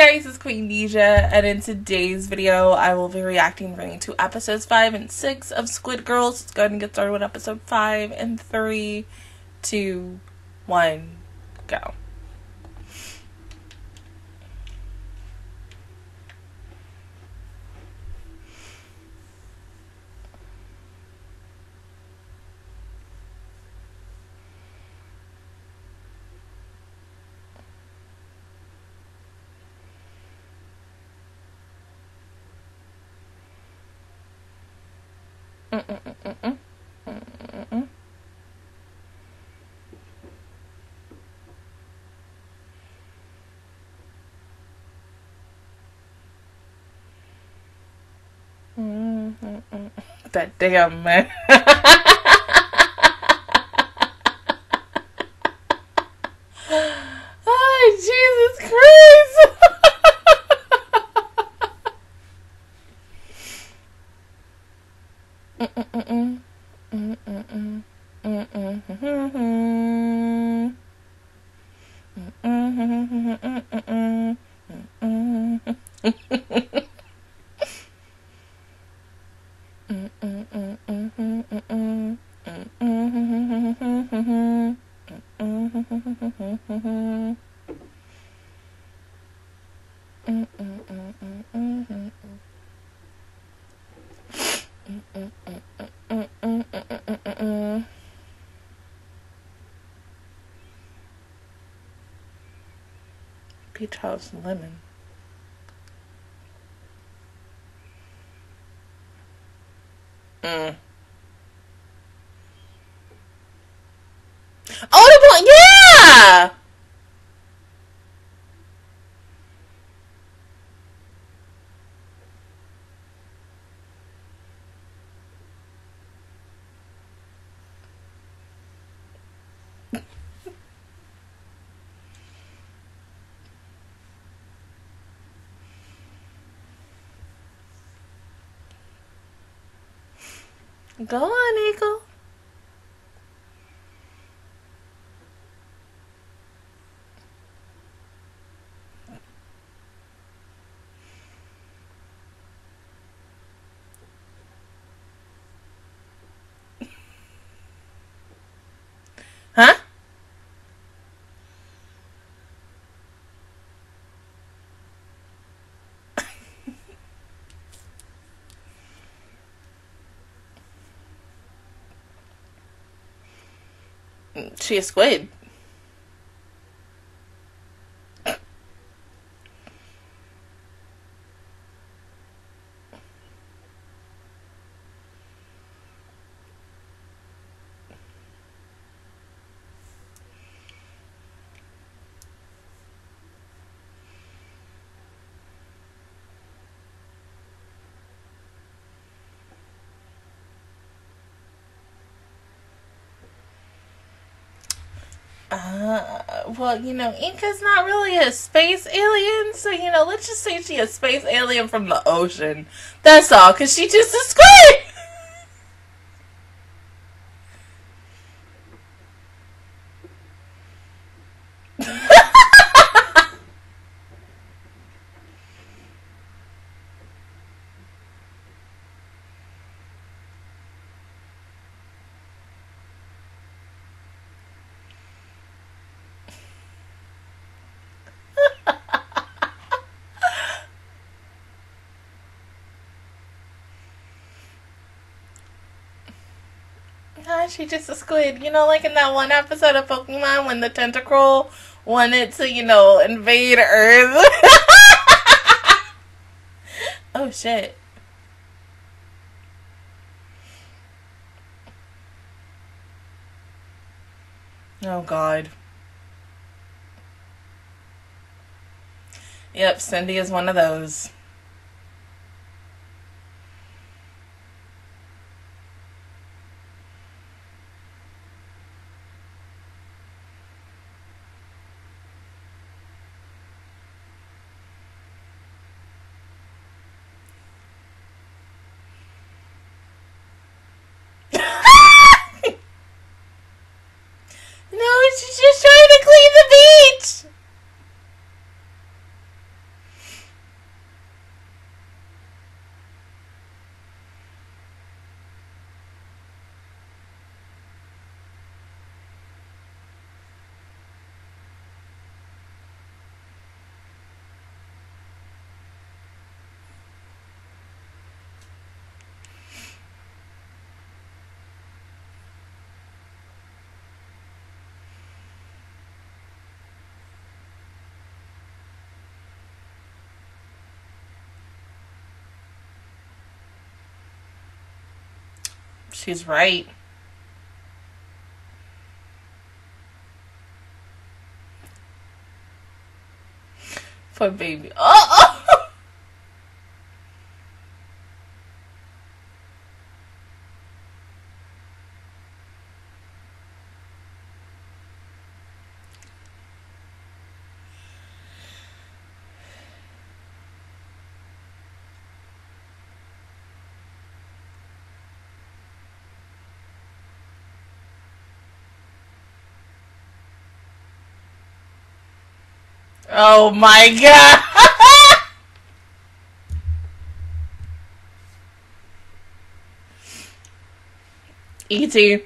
guys, it's Queendija, and in today's video, I will be reacting to episodes 5 and 6 of Squid Girls. Let's go ahead and get started with episode 5 in 3, 2, 1, go. That damn man. Oh, Jesus Christ. Peach House Lemon. Oh, the one, yeah! Go on, Eagle. Huh? She a squid. Well, you know, Inka's not really a space alien, so, you know, let's just say she's a space alien from the ocean. That's all, because she just a squid! She just a squid. You know, like in that one episode of Pokemon when the tentacle wanted to, you know, invade Earth. Oh, shit. Oh, God. Yep, Cindy is one of those. She's just trying to clean the beach. She's right. For baby. Oh! Oh my god! E.T.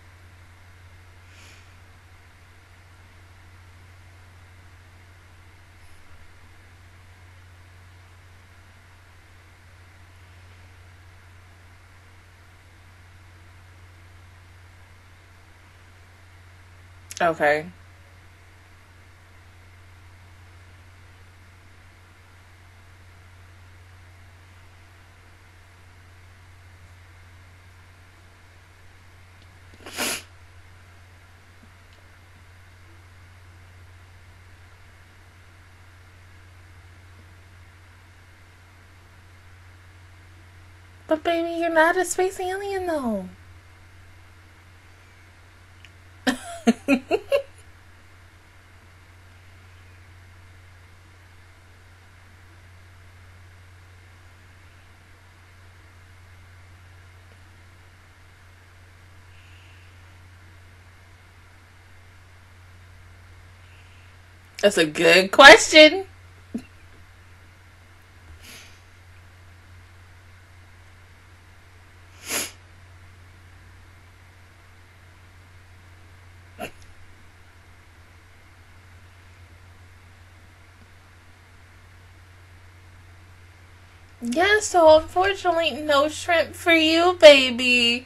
Okay. But baby, you're not a space alien though. That's a good question. Yeah, so unfortunately, no shrimp for you, baby.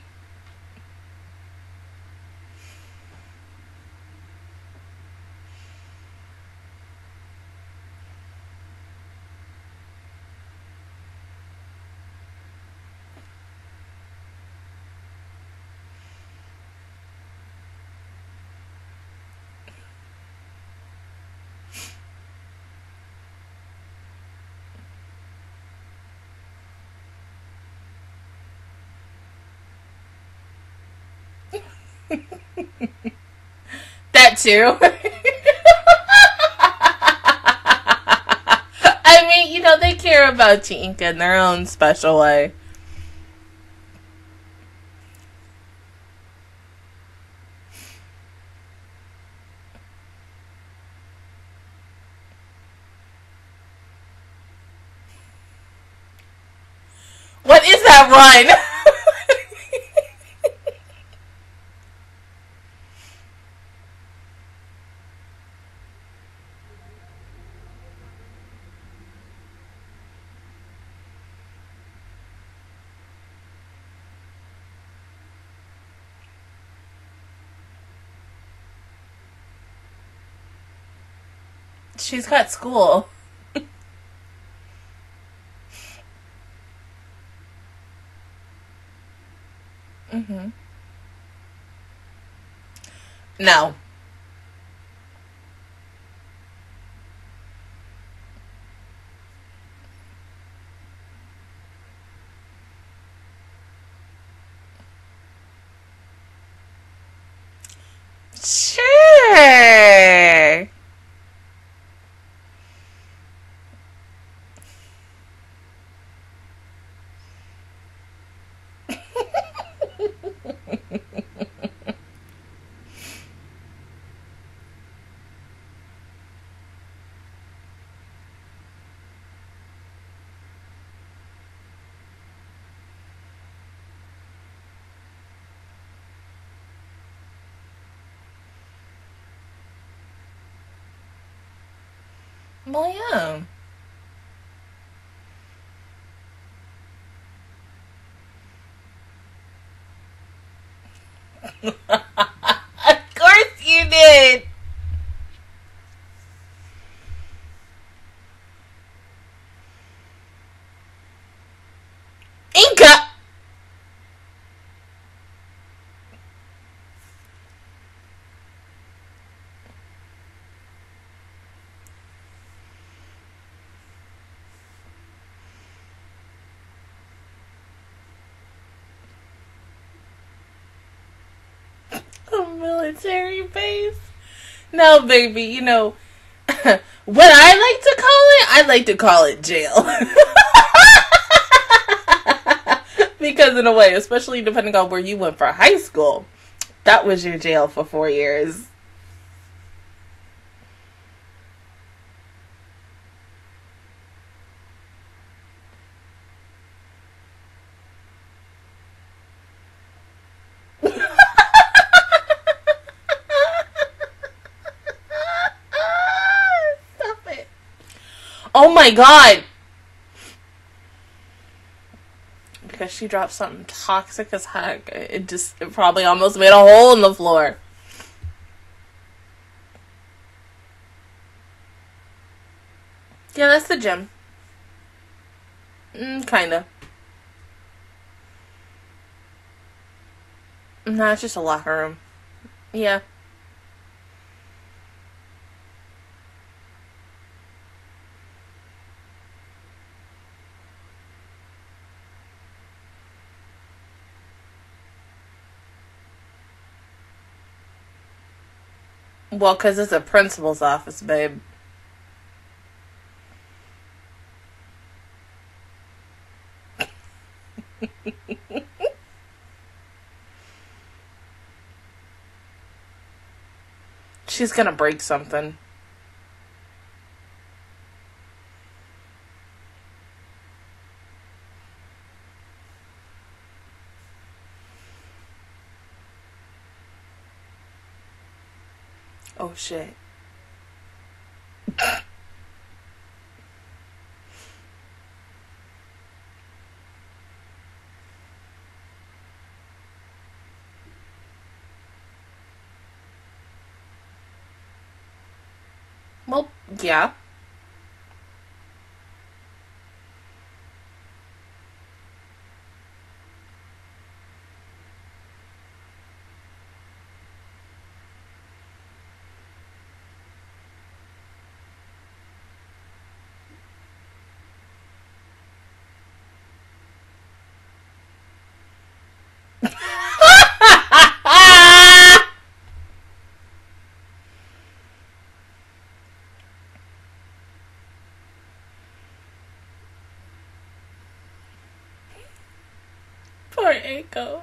That too. I mean, you know, they care about Tinka in their own special way. What is that run? She's got school. Mm-hmm. No. Sure. Well, yeah. Of course you did. Inca. A military base? No, baby, you know, what I like to call it jail. Because in a way, especially depending on where you went for high school, that was your jail for 4 years. Stop it. Oh my god. Because she dropped something toxic as heck. It probably almost made a hole in the floor. Yeah, that's the gym. Kinda. No, it's just a locker room. Yeah. Well, because it's a principal's office, babe. She's gonna break something. Oh, shit. Well, yeah. Poor Eiko.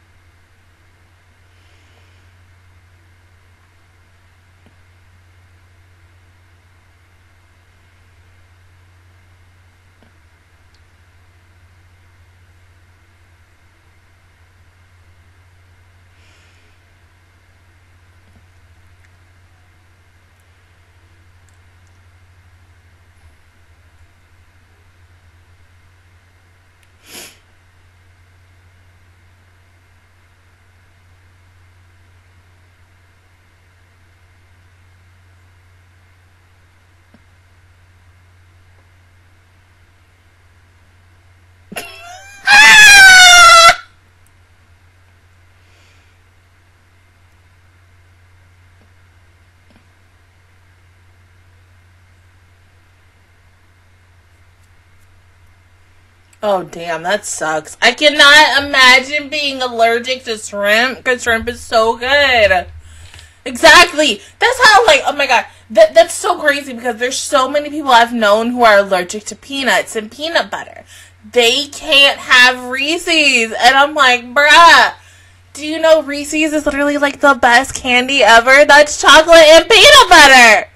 Oh, damn, that sucks. I cannot imagine being allergic to shrimp, because shrimp is so good. Exactly. That's how, like, oh my god. That's so crazy, because there's so many people I've known who are allergic to peanuts and peanut butter. They can't have Reese's. And I'm like, bruh, do you know Reese's is literally, like, the best candy ever? That's chocolate and peanut butter.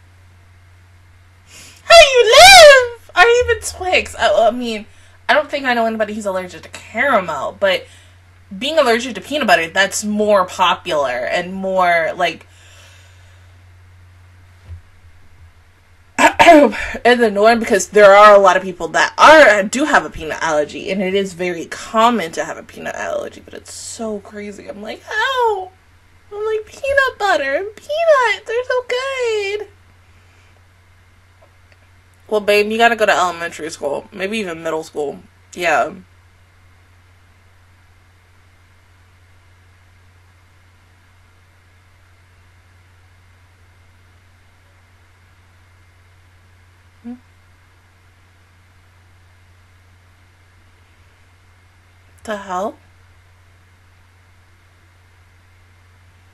How do you live? Or even Twix. I mean, I don't think I know anybody who's allergic to caramel, but being allergic to peanut butter, that's more popular and more, like, in the norm, because there are a lot of people that do have a peanut allergy, and it is very common to have a peanut allergy, but it's so crazy. I'm like, how? I'm like, peanut butter and peanuts, they're so good. Well, babe, you gotta go to elementary school. Maybe even middle school. Yeah. The hell?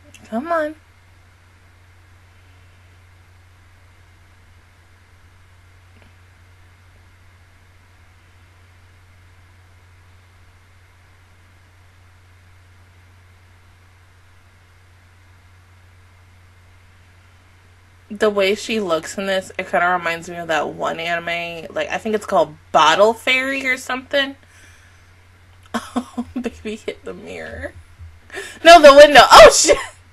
Come on. The way she looks in this, it kind of reminds me of that one anime. Like, I think it's called Bottle Fairy or something. Oh, baby hit the mirror. No, the window. Oh, shit!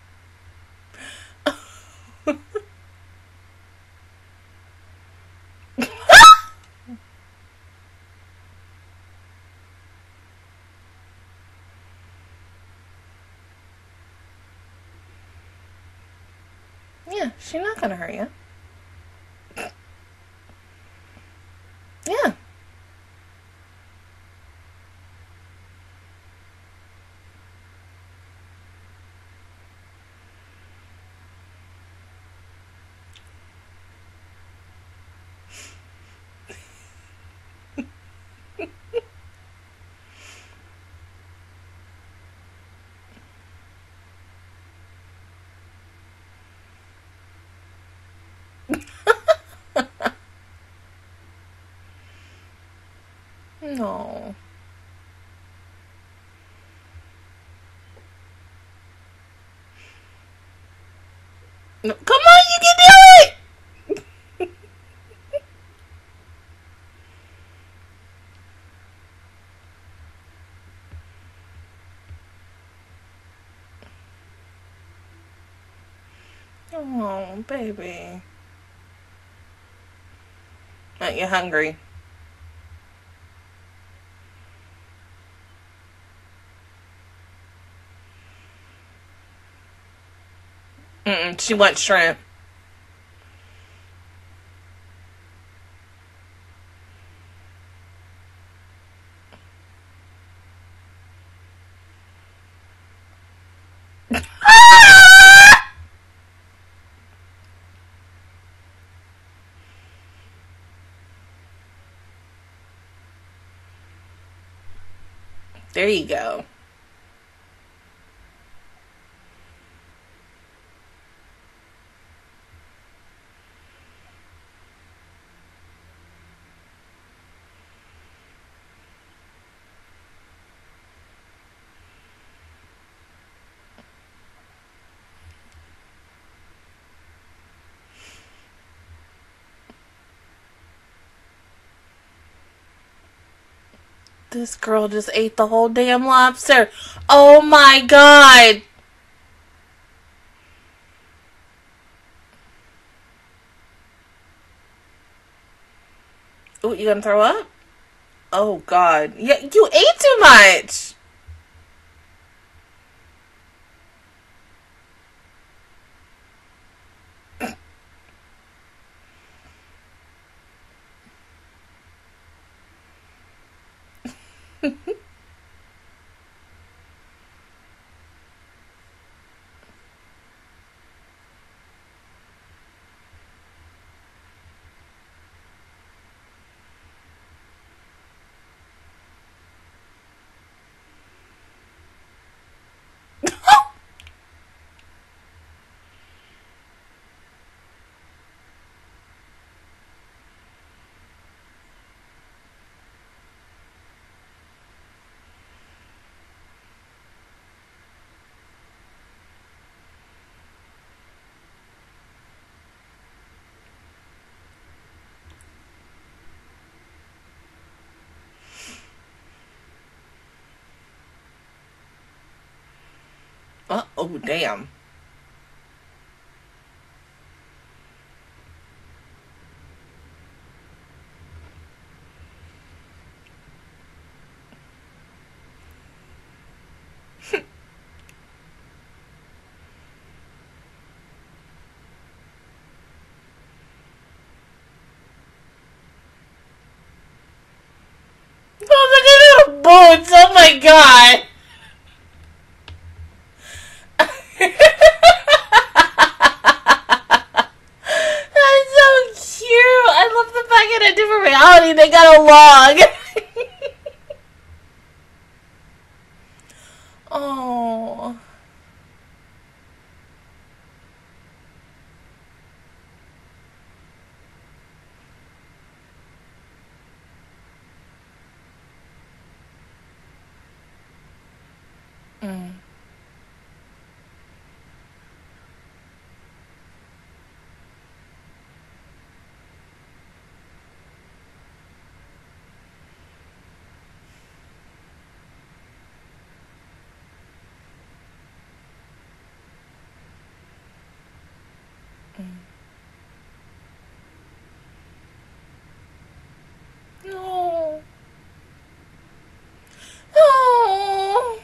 Yeah, she's not gonna hurt you. Yeah. No. No. Come on, you can do it! Oh, baby. Aren't you hungry? She wants shrimp. There you go. This girl just ate the whole damn lobster. Oh my god. Ooh, you gonna throw up? Oh god. Yeah, you ate too much. Oh, damn. Oh, look at the boots. Oh my god. In a different reality, they got along. Oh. Mm. No. Oh.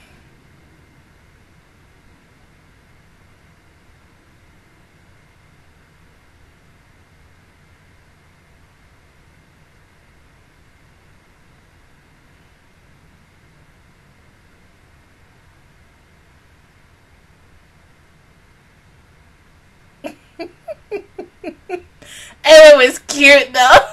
And it was cute though.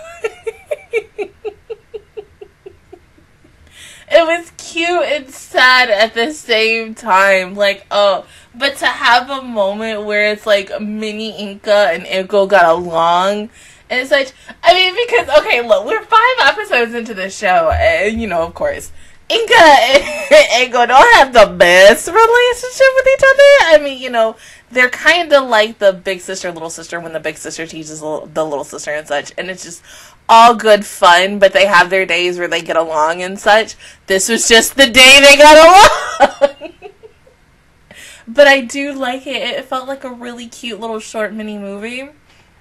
It was cute and sad at the same time. Like, oh, but to have a moment where it's like mini Inca and Echo got along and such. I mean, because, okay, look, we're 5 episodes into the show, and, you know, of course, Inca and Echo don't have the best relationship with each other. I mean, you know, they're kind of like the big sister, little sister when the big sister teaches the little sister and such, and it's just all good fun, but they have their days where they get along and such. This was just the day they got along. But I do like it. It felt like a really cute little short mini movie.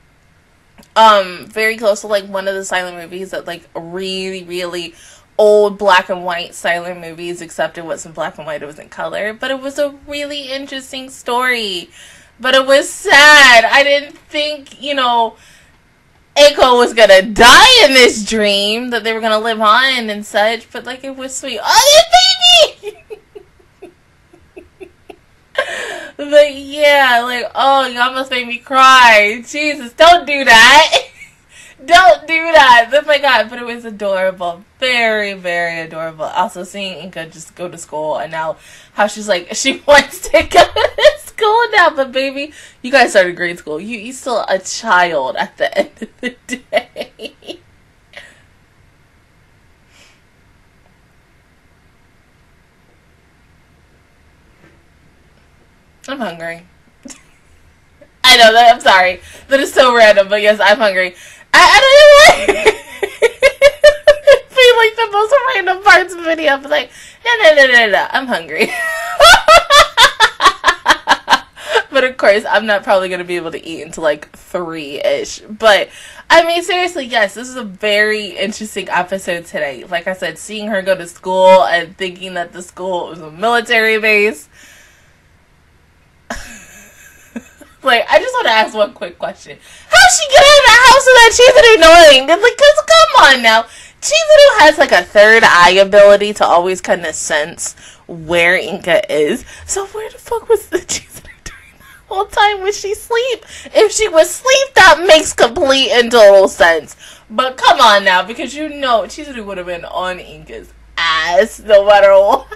Very close to like one of the silent movies that like really, really old black and white silent movies, except it wasn't black and white, it was in color. But it was a really interesting story. But it was sad. I didn't think, you know, Echo was gonna die in this dream, that they were gonna live on and such, but like it was sweet. Oh, the baby! But yeah, like, oh, you almost made me cry. Jesus, don't do that. Don't do that. Oh my god, but it was adorable. Very, very adorable. Also seeing Inca just go to school and now how she's like, she wants to go to school now, but baby, you guys started grade school. You're still a child at the end of the day. I'm hungry. I know that. I'm sorry. That is so random, but yes, I'm hungry. I don't know why. It's like the most random parts of the video. But like, no. I'm hungry. But of course, I'm not probably going to be able to eat until like 3-ish. But I mean, seriously, yes, this is a very interesting episode today. Like I said, seeing her go to school and thinking that the school was a military base. Like, I just want to ask one quick question. How'd she get out of the house without Chizuru knowing? It's like, cause come on now. Chizuru has like a third eye ability to always kind of sense where Inca is. So where the fuck was the Chizuru during that whole time? Was she asleep? If she was asleep, that makes complete and total sense. But come on now, because you know Chizuru would have been on Inca's ass no matter what.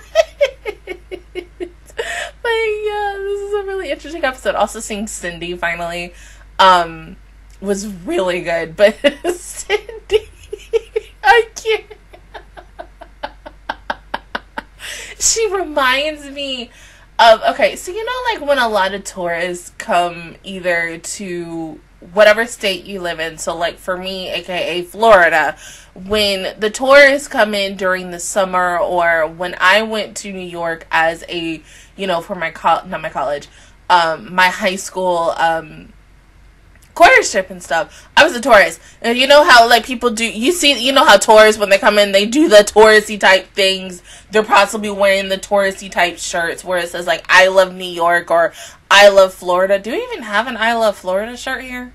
But yeah, this is a really interesting episode. Also seeing Cindy finally was really good. But Cindy, I can't. She reminds me of, okay, so you know like when a lot of tourists come either to whatever state you live in, so like for me, aka Florida, when the tourists come in during the summer, or when I went to New York as a, you know, for my my high school choir trip and stuff, I was a tourist. And you know how like people do, you know how tourists, when they come in, they do the touristy type things. They're possibly wearing the touristy type shirts where it says like I love New York or I love Florida. Do we even have an I love Florida shirt here?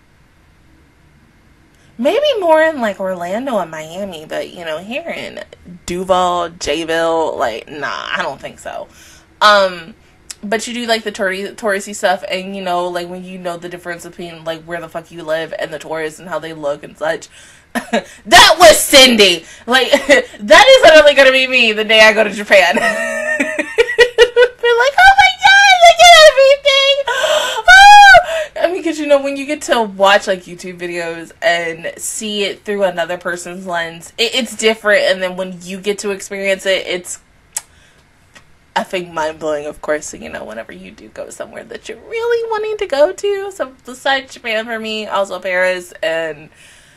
Maybe more in like Orlando and Miami, but you know, here in Duval, Jayville, like, nah, I don't think so. But you do like the touristy stuff, and you know, like when you know the difference between like where the fuck you live and the tourists and how they look and such. That was Cindy. Like, that is literally gonna be me the day I go to Japan. Be like, oh my god, look at everything. Oh! I mean, because you know, when you get to watch like YouTube videos and see it through another person's lens, it's different, and then when you get to experience it, it's effing mind-blowing, of course, you know, whenever you do go somewhere that you're really wanting to go to. So besides Japan for me, also Paris and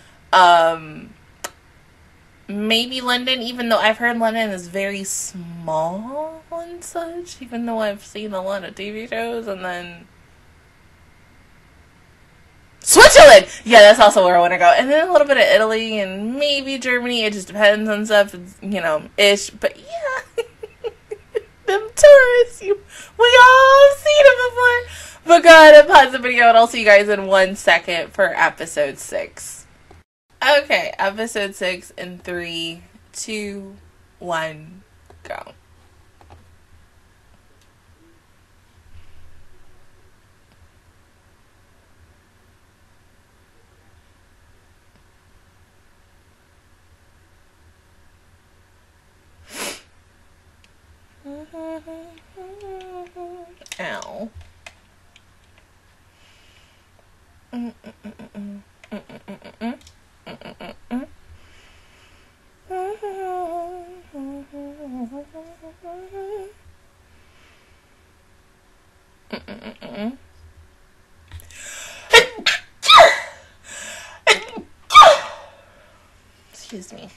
maybe London, even though I've heard London is very small and such, even though I've seen a lot of TV shows. And then Switzerland! Yeah, that's also where I want to go. And then a little bit of Italy and maybe Germany. It just depends on stuff, you know, ish. But yeah, them tourists, we all seen them before. But go ahead and pause the video and I'll see you guys in 1 second for episode 6. Okay, episode 6 in 3, 2, 1, go. Ow. Excuse me.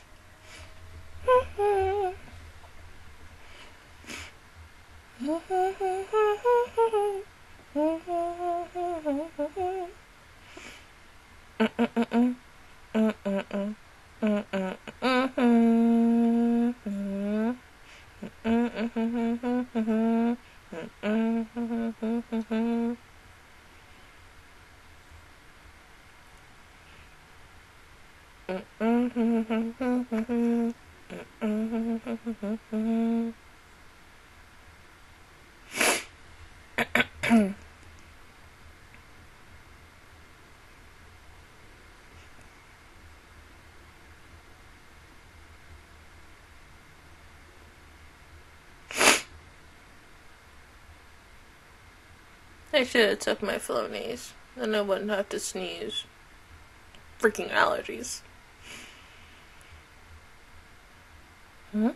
I should have took my Flonase. Then I wouldn't have to sneeze. Freaking allergies. Hmm?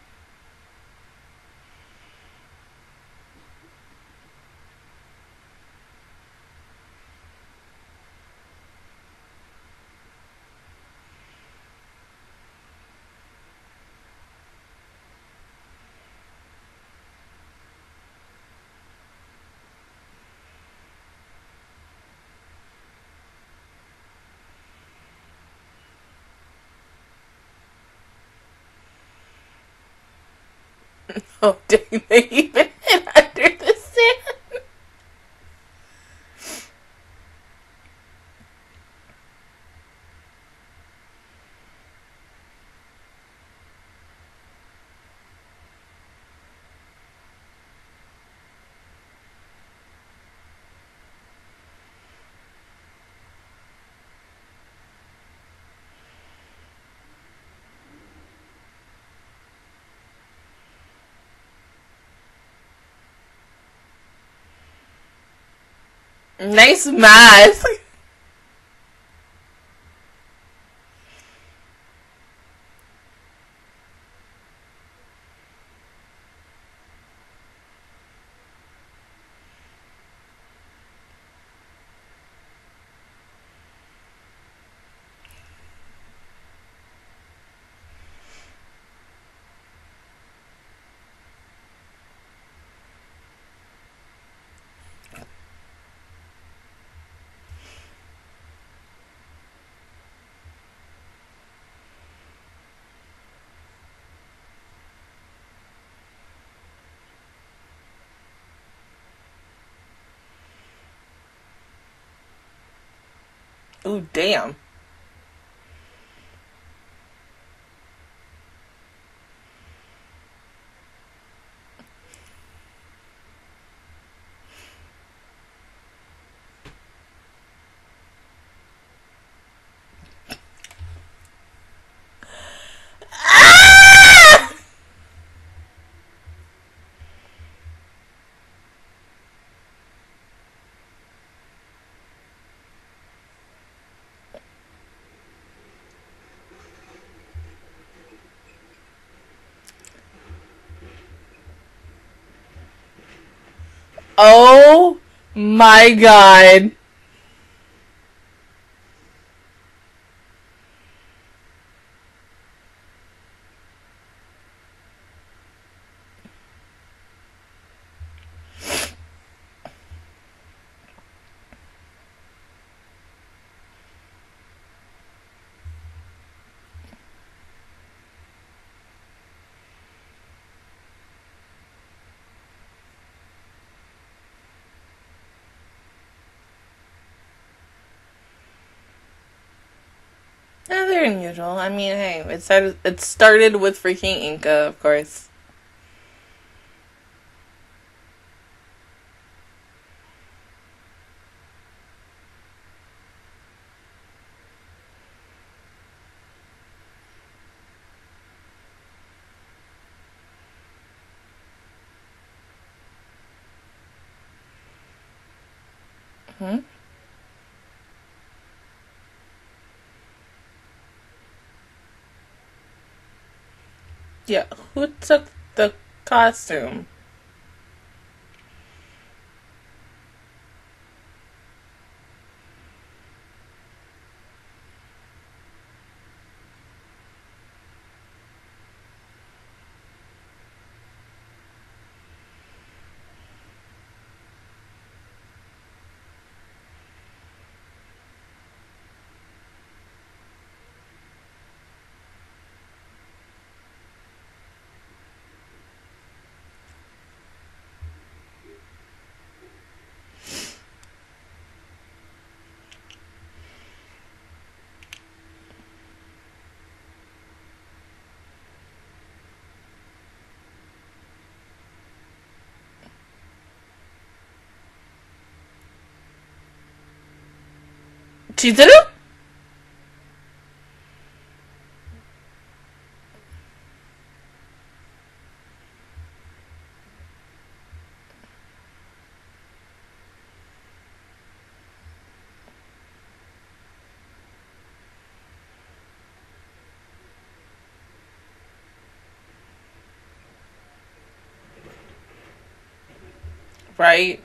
Oh, dang, they even hid under the sand. Nice mask. Ooh, damn. Oh my god. Yeah, they're unusual. I mean, hey, it started with freaking Inca, of course. Hmm? Yeah, who took the costume? Chizuru? Right?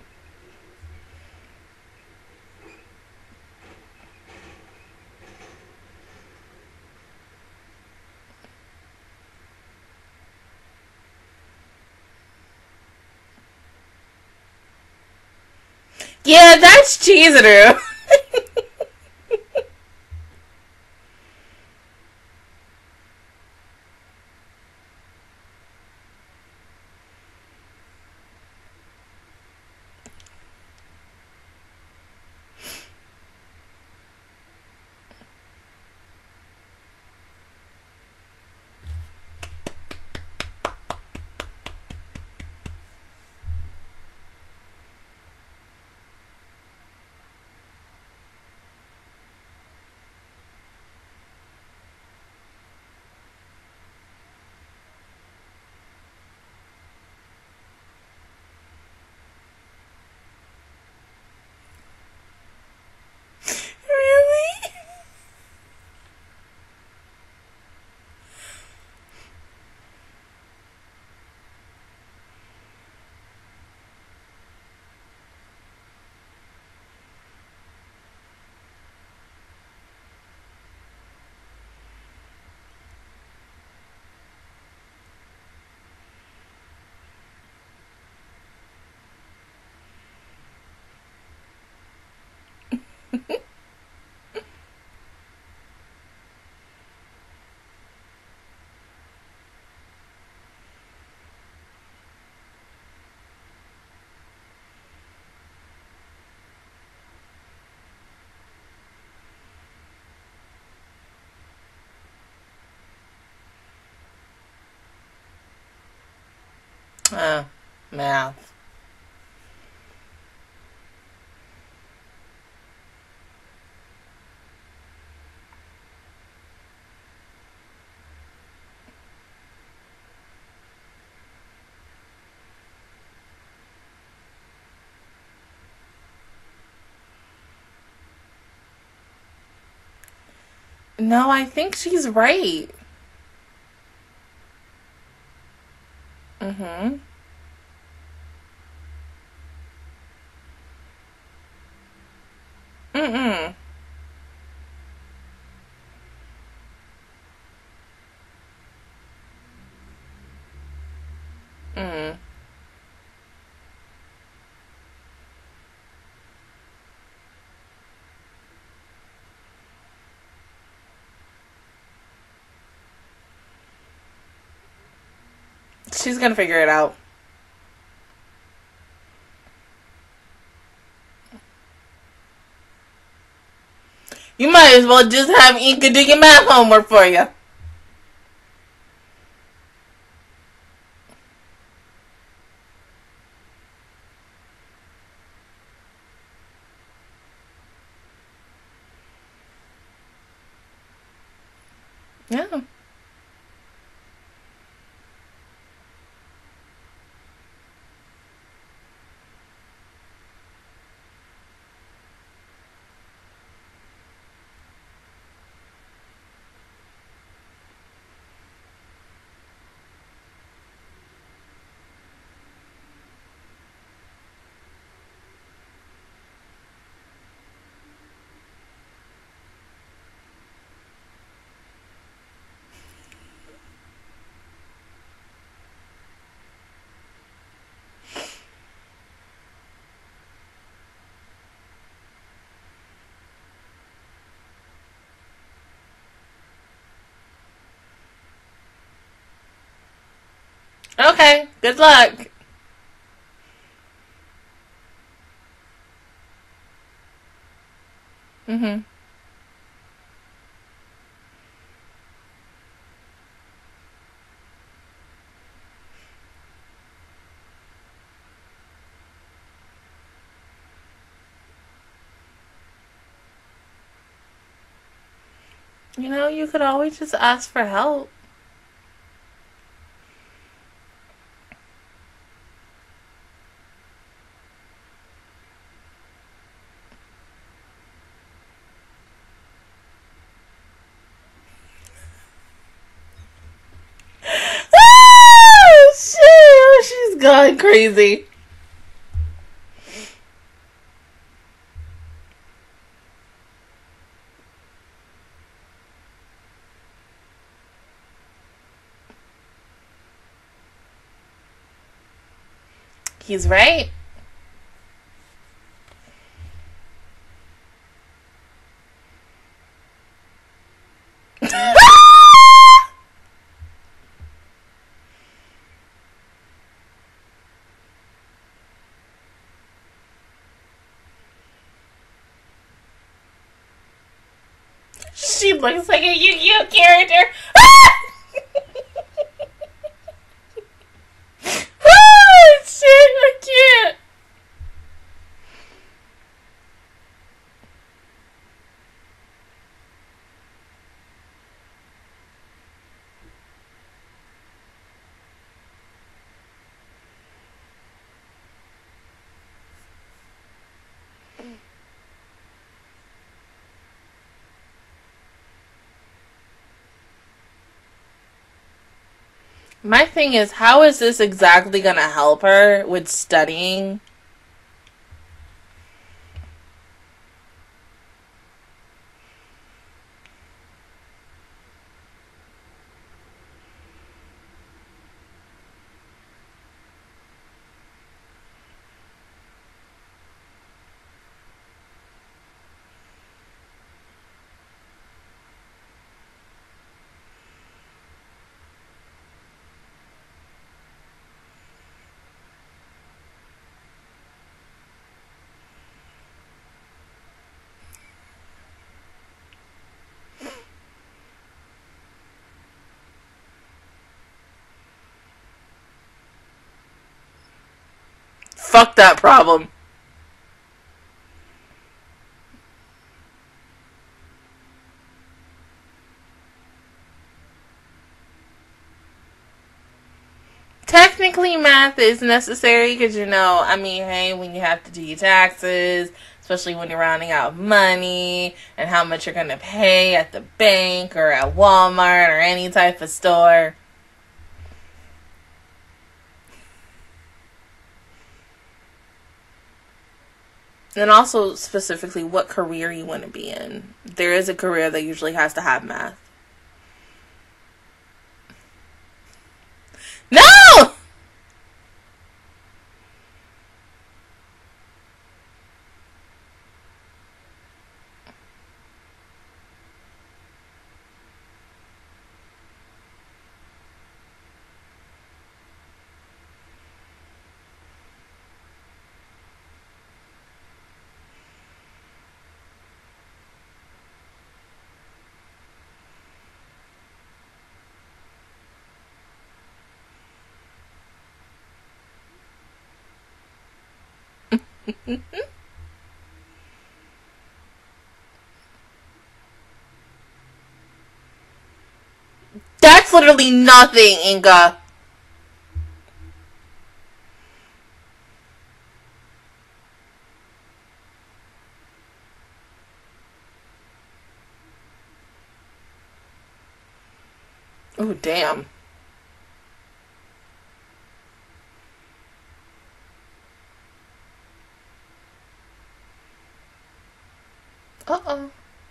Yeah, that's Chizuru. Really? Oh, math. No, I think she's right. Mm-hmm. Mm-mm. Mm. She's gonna figure it out. You might as well just have Inca do your math homework for you. Yeah. Okay, good luck. Mm-hmm. You know, you could always just ask for help. Oh, shit. Oh, she's gone crazy. He's right. She looks like a Yu-Gi-Oh character. Oh, shit, I can't. My thing is, how is this exactly going to help her with studying? Fuck that problem. Technically, math is necessary because, you know, I mean, hey, when you have to do your taxes, especially when you're rounding out money and how much you're going to pay at the bank or at Walmart or any type of store. And also, specifically, what career you want to be in. There is a career that usually has to have math. No! That's literally nothing, Inga. Oh, damn. Uh-oh.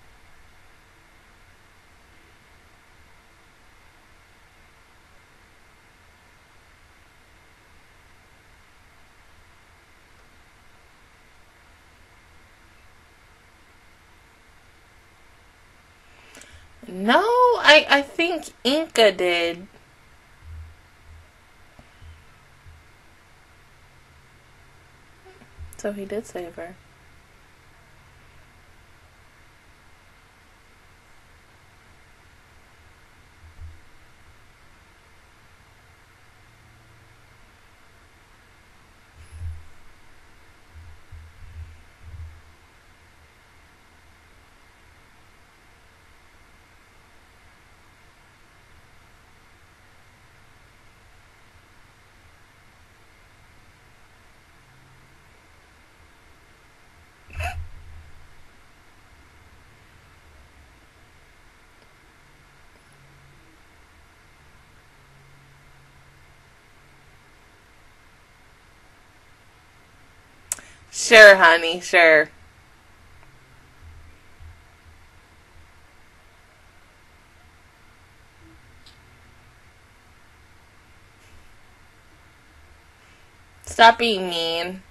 No, I think Inca did. So he did save her. Sure, honey, sure. Stop being mean.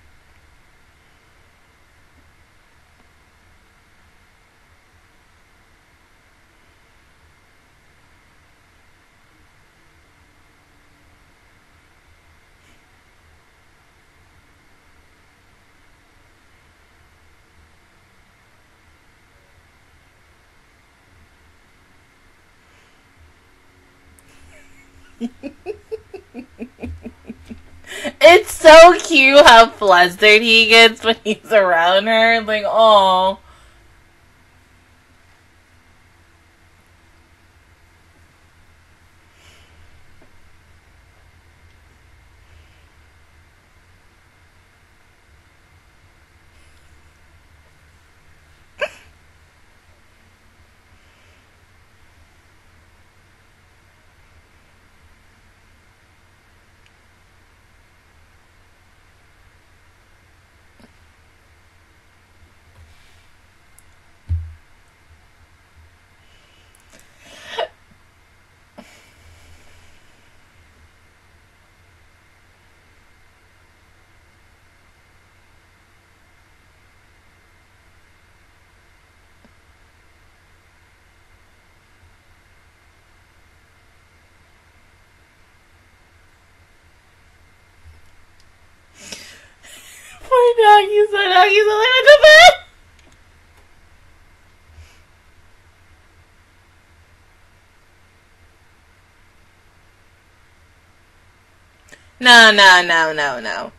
It's so cute how flustered he gets when he's around her. Like, oh. Poor doggy, so doggy's a little bit. No, no, no, no, no.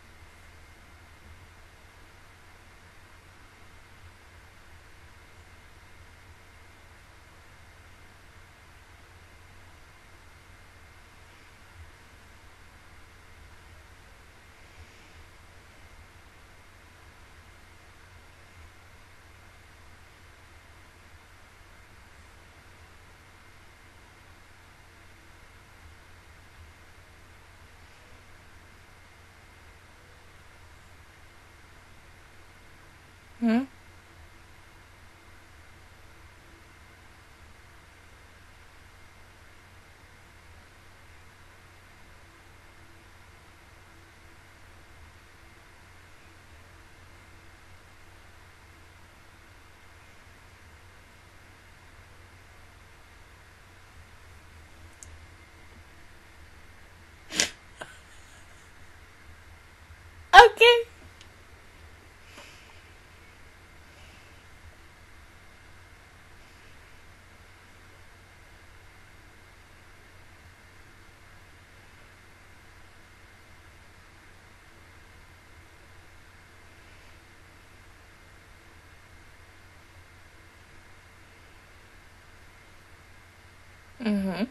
Mm-hmm. Okay. Mm-hmm.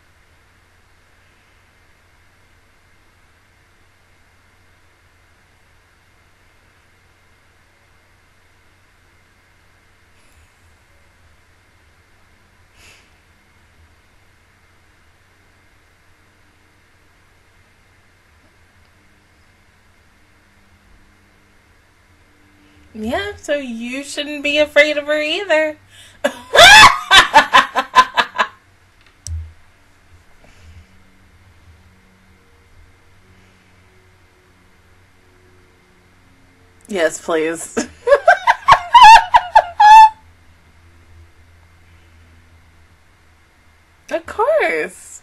Yeah, so you shouldn't be afraid of her either. Yes, please. Of course.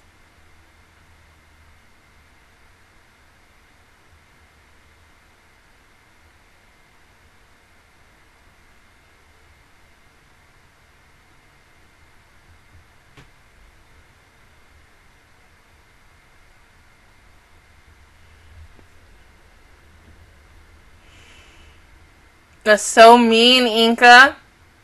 That's so mean, Inca.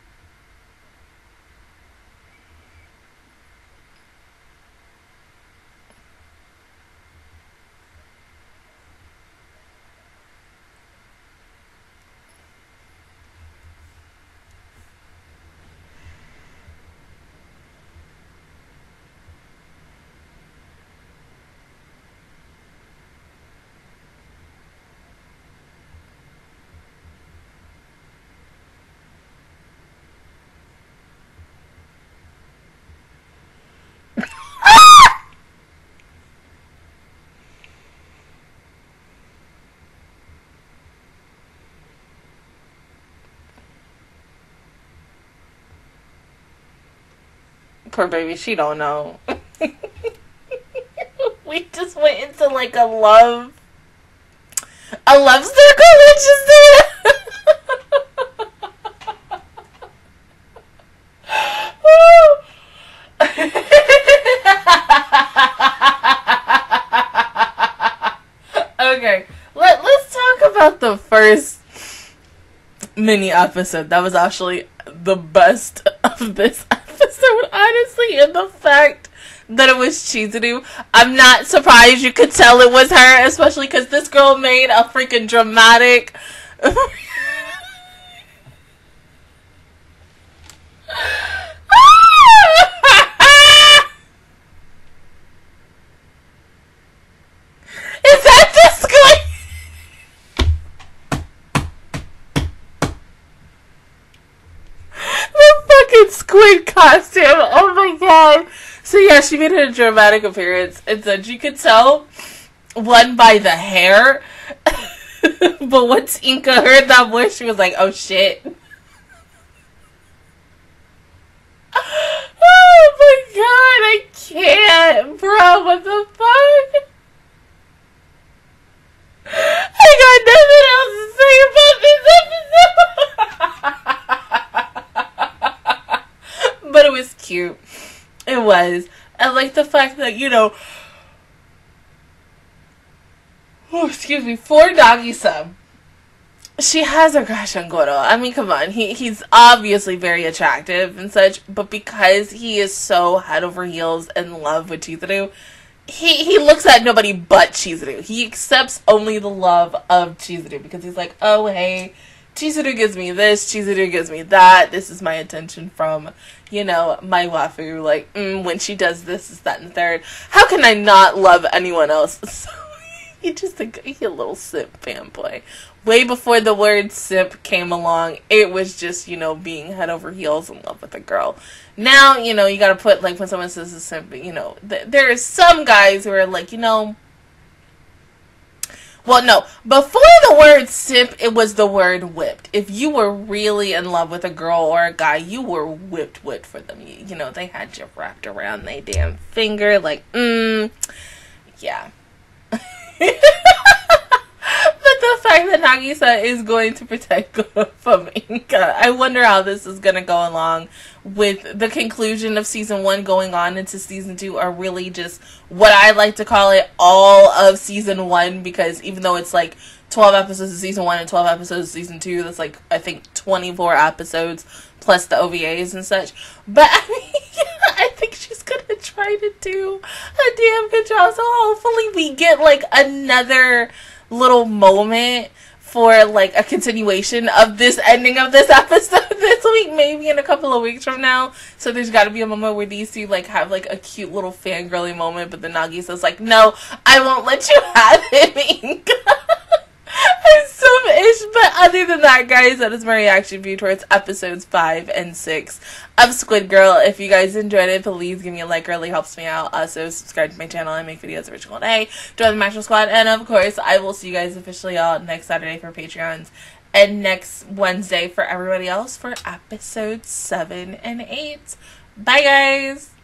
Poor baby, she don't know. We just went into like a love circle, which is there. Okay, let's talk about the first mini episode. That was actually the best of this episode, honestly, and the fact that it was Chizuru. I'm not surprised you could tell it was her, especially because this girl made a freaking dramatic Is that the Squid? The fucking Squid costume. Oh my god. So yeah, she made a dramatic appearance, and so you could tell one by the hair. But once Inca heard that voice, she was like, oh shit. Oh my god, I can't, bro, what the fuck? I got nothing else to say about this episode. But it was cute. It was. I like the fact that, you know, for Nagisa, she has a crush on Goro. I mean, come on. He's obviously very attractive and such, but because he is so head over heels in love with Chizuru, he looks at nobody but Chizuru. He accepts only the love of Chizuru because he's like, oh, hey, Chizuru gives me this, Chizuru gives me that. This is my attention from, you know, my waifu. Like, when she does this, that, and the third. How can I not love anyone else? So You just think he a little simp fanboy. Way before the word simp came along, it was just, you know, being head over heels in love with a girl. Now, you know, you gotta put, like, when someone says a simp, you know, there are some guys who are like, you know, well, no, before the word simp, it was the word whipped. If you were really in love with a girl or a guy, you were whipped for them. You know, they had you wrapped around their damn finger, like, yeah. But the fact that Nagisa is going to protect Flaminga, I wonder how this is going to go along with the conclusion of season 1 going on into season 2, are really just what I like to call it all of season 1, because even though it's like 12 episodes of season 1 and 12 episodes of season 2, that's like, I think 24 episodes plus the OVAs and such. But I mean, I think she's gonna try to do a damn good job, so hopefully we get like another little moment for like a continuation of this ending of this episode this week, maybe in a couple of weeks from now. So there's got to be a moment where these two like have like a cute little fangirly moment, but the Nagisa's like, no, I won't let you have it. It's some ish, but other than that, guys, that is my reaction view towards episodes 5 and 6 of Squid Girl. If you guys enjoyed it, please give me a like, it really helps me out. Also, subscribe to my channel. I make videos every single day. Join the Maxwell Squad, and of course, I will see you guys officially out next Saturday for Patreons, and next Wednesday for everybody else for episodes 7 and 8. Bye, guys!